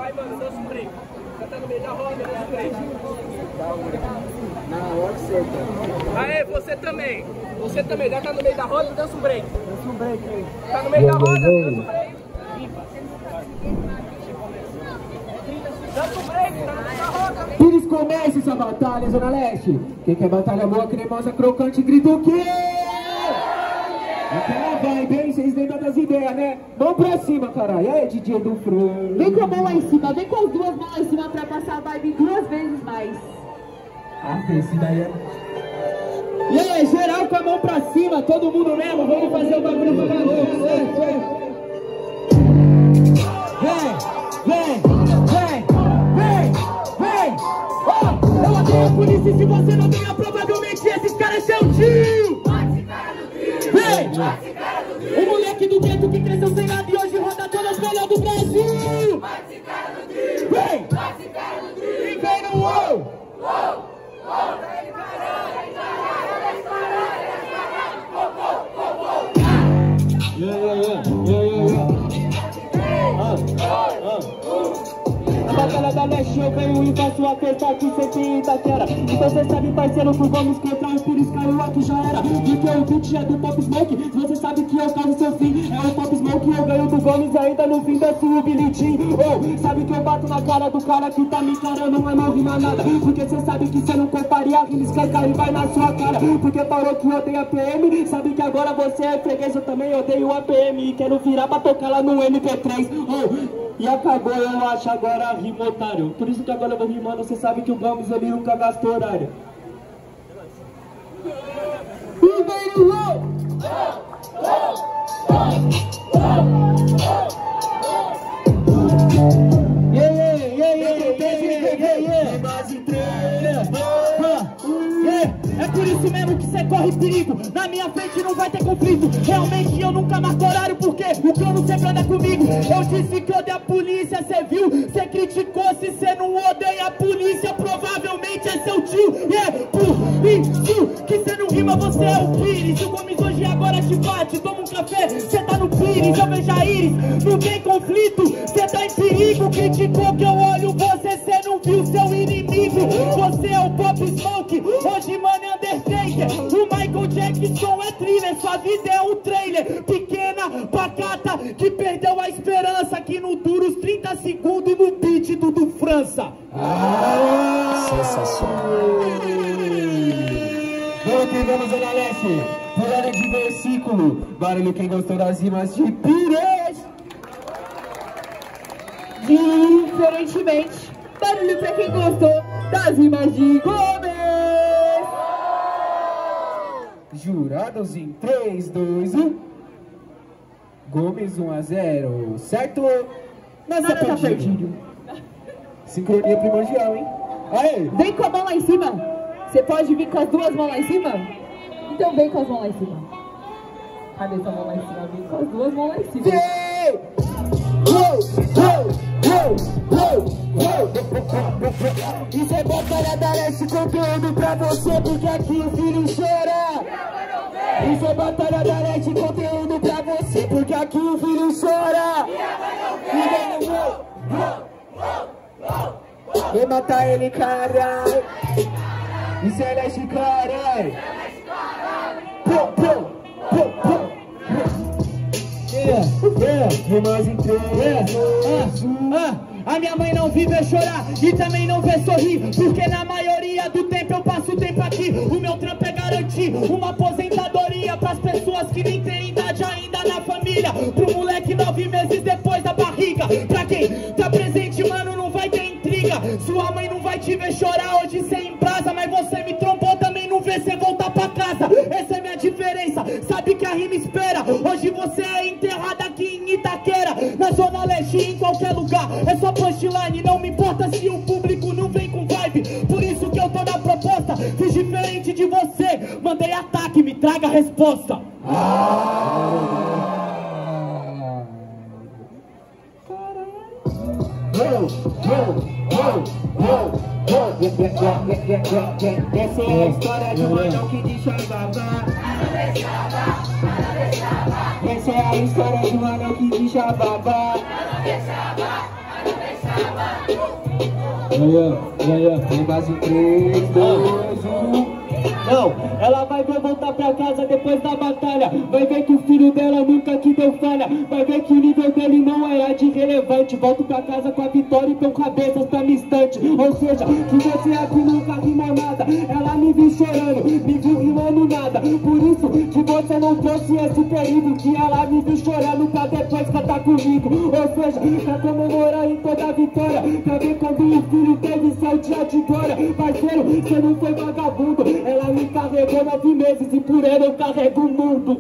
Vai, mano, dança um break. Já tá no meio da roda, dança um break. Na hora certa. Aê, você também. Você também, já tá no meio da roda, dança um break. Dança um break aí. Tá no meio da roda, dança um break. Dança um break, tá no meio da roda. Pires, comece essa batalha, Zona Leste. Quem quer batalha boa, cremosa, crocante, grita o quê? Aquela vibe, hein? Vocês lembram das ideias, né? Mão pra cima, caralho. E aí, DJ do Fran? Vem com a mão lá em cima, vem com as duas mãos lá em cima pra passar a vibe 2 vezes mais. Ah, esse daí é... E aí, geral com a mão pra cima, todo mundo mesmo, vamos fazer o bagulho do maluco, certo? Vem! Oh, eu odeio a polícia e se você não ganhar, provavelmente esses caras é seu tio! Vem! O moleque do gueto que cresceu sem nada e hoje roda todas as melhores do Brasil! Vem! E vem no uou! A batalha da Leste eu venho e faço a festa aqui sempre em Itaquera. Então cê sabe, parceiro, que vamos contra os Pires caiu aqui já era. Porque o beat é do Pop Smoke, você sabe que eu causo seu fim. É o Pop Smoke, eu ganho do Gomes ainda no fim da sua bilhetinho. Oh, sabe que eu bato na cara do cara que tá me encarando, mas não rima nada. Porque cê sabe que cê não comparia, rima escancar e vai na sua cara. Porque parou que odeia PM, sabe que agora você é freguês, eu também odeio a PM. E quero virar pra tocar lá no MP3. Oh, e acabou, eu acho, agora rima otário. Por isso que agora eu vou rimando, você sabe que o Gomes ele nunca gastou horário. E vem no uou! É por isso mesmo que cê corre perigo. Na minha frente não vai ter conflito. Realmente eu nunca marco horário, porque o clone sempre anda comigo. Eu disse que odeio a polícia, cê viu? Cê criticou, se cê não odeia a polícia, provavelmente é seu tio. E é por isso que cê não rima, você é o Pires. O Gomes hoje agora te bate, toma um café, cê tá no Pires. Eu vejo a Iris, não tem conflito, cê tá em perigo. Criticou que eu olho você, cê não viu seu inimigo. Você é o Pop Smoke, hoje mano é Undertaker. O Michael Jackson é thriller, sua vida é um trailer. Pequena, pacata, que perdeu a esperança. Que não dura os 30 segundos no beat do França. Sensacional. Vamos que vamos, Zona Leste. Pulando de versículo. Barulho quem gostou das rimas de Pires. Diferentemente, barulho pra quem gostou das rimas de Gomes. Jurados em 3, 2, 1. Gomes 1 a 0, certo? Nada tá perdido. Sincronia primordial, hein? Aê! Vem com a mão lá em cima. Você pode vir com as duas mãos lá em cima? Então vem com as mãos lá em cima. Cadê sua mão lá em cima? Vem com as duas mãos lá em cima. Vem! Isso é batalha da Leste, conteúdo pra você, porque aqui o filho chora. Isso é batalha da Leste, conteúdo pra você, porque aqui o filho chora. Vem matar ele, caralho. Isso é Leste, caralho. Rimas em 3, a minha mãe não vê chorar e também não vê sorrir, porque na maioria do tempo eu passo o tempo aqui. O meu trampo é garantir uma aposentadoria pras pessoas que nem têm idade ainda na família, pro moleque 9 meses depois da barriga. Pra quem tá presente, mano, não vai ter intriga. Sua mãe não vai te ver chorar hoje sem empresa, mas você me trombou, também não vê cê voltar pra casa. Essa é minha diferença, sabe que a rima espera. Hoje você é enterrado aqui em Itaquera, na Zona Leste, em qualquer lugar. É só punchline, não me importa se o público não vem com vibe. Por isso que eu tô na proposta, fiz diferente de você. Mandei ataque, me traga a resposta. Essa é a história de um anão que deixava. Essa é a história de um anão que deixava. Em base em 3, 2, 1. Não, ela vai ver voltar pra casa depois da batalha. Vai ver que o filho dela nunca que deu falha. Vai ver que o nível dele não era de relevante. Volto pra casa com a vitória e com cabeças pra minha estante. Ou seja, que você aqui nunca rimou nada. Ela me viu chorando, me viu rimando nada. Por isso que você não trouxe esse perigo. Que ela me viu chorando pra depois cantar comigo. Ou seja, pra comemorar em toda a vitória. Pra ver quando o filho teve seu dia de glória. Parceiro, você não foi vagabundo. Ela me carregou 9 meses e por ela eu carrego o mundo.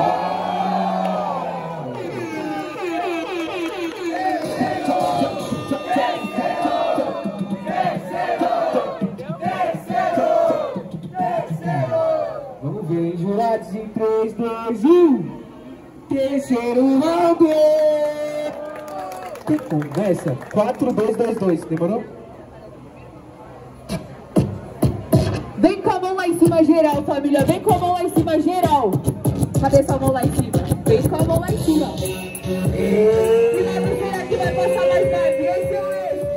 Vamos ver, hein, jurados em 3, 2, 1. Terceiro round. Que conversa? 4, 2, 2, 2. Demorou? Vem com a mão lá em cima geral, família. Vem com a mão lá em cima geral. Cadê essa mão lá em cima? Vem com a mão lá em cima. E vai você aqui, vai passar mais tarde. Esse é o ex.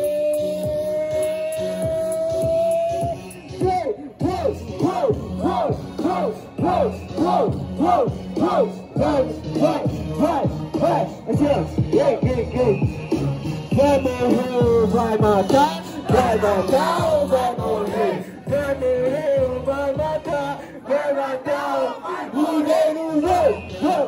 Vai morrer ou vai matar? Vai matar ou vai morrer? Vai morrer ou vai matar? Vai matar ou vai morrer?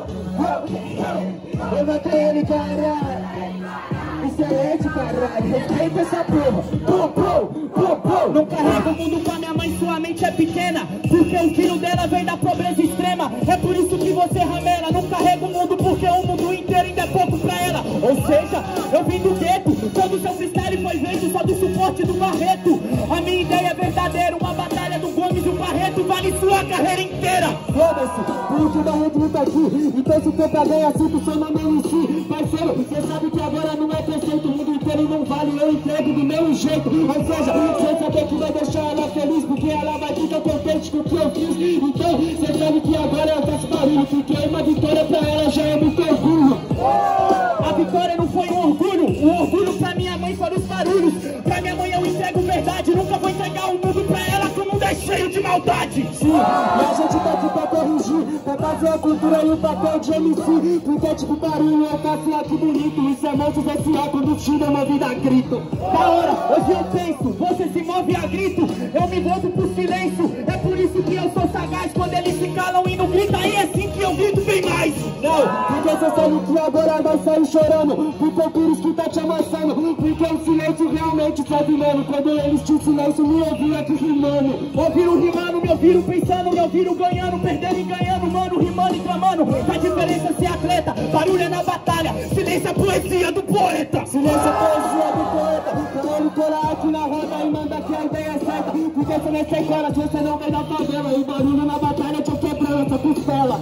Eu matei ele, caralho. Excelente, caralho. Respeita essa porra. Não carrega o mundo com a minha mãe, sua mente é pequena. Porque o filho dela vem da pobreza extrema. É por isso que você ramela. Não carrega o mundo porque o mundo inteiro ainda é pouco pra ela. Ou seja, eu vim do gueto. Todo seu freestyle foi feito só do suporte do Barreto. A minha ideia é verdadeira. Uma batalha do Gomes e o Barreto vale sua carreira inteira. Foda-se, por isso o Barreto não tá aqui. Então se for pra ganhar, sinto seu nome em si. Parceiro, você sabe que agora não é preceito. O mundo inteiro não vale, eu entrego do meu jeito. Ou seja, você sabe que vai deixar ela feliz, porque ela vai ficar contente com o que eu fiz. Então, você sabe que agora ela faz barulho, porque uma vitória pra ela já é muito orgulho. A vitória não foi um orgulho. O orgulho pra minha mãe foram os barulhos. Pra minha mãe eu entrego verdade. Nunca vou entregar o mundo pra ela, que o mundo é cheio de maldade. Sim, e a gente tá aqui pra corrigir, pra fazer a cultura e o papel de MC. Porque tipo barulho eu faço aqui bonito. Isso é Monstros S.A. combustível movido a grito. Da hora, hoje eu penso, você se move a grito. Eu me volto pro silêncio. É por isso que eu sou sagaz. Quando eles se calam e não gritam, aí é assim que eu grito bem mais. Não, porque você sabe que agora vai sair chorando. Porque o vírus que tá te amassando. Porque o silêncio realmente tá vilando. Quando eles te silêncio, me ouviram aqui rimando. Ouviram rimando, me ouviram pensando, me ouviram ganhando, perdendo e ganhando, mano, rimando e clamando. A diferença é ser atleta, barulho é na batalha, silêncio é a poesia do poeta. Silêncio é a poesia do poeta. Então ele colar aqui na roda e manda que a ideia é certa. Porque você vai ser cola, você não vai dar favela. E barulho na batalha te quebrando essa costela.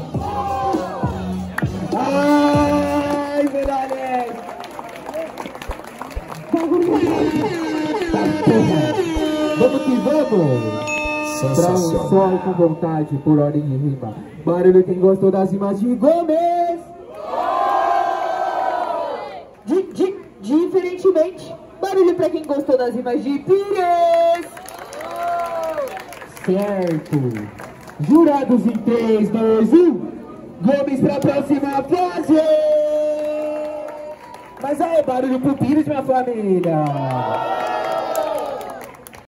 Ai, verdade. Vamos que vamos. Pra um sol com vontade, por ordem de rima. Barulho quem gostou das rimas de Gomes. Diferentemente, barulho pra quem gostou das rimas de Pires. Certo. Jurados em 3, 2, 1. Gomes pra próxima fase. Mas aí, barulho pro Pires, minha família.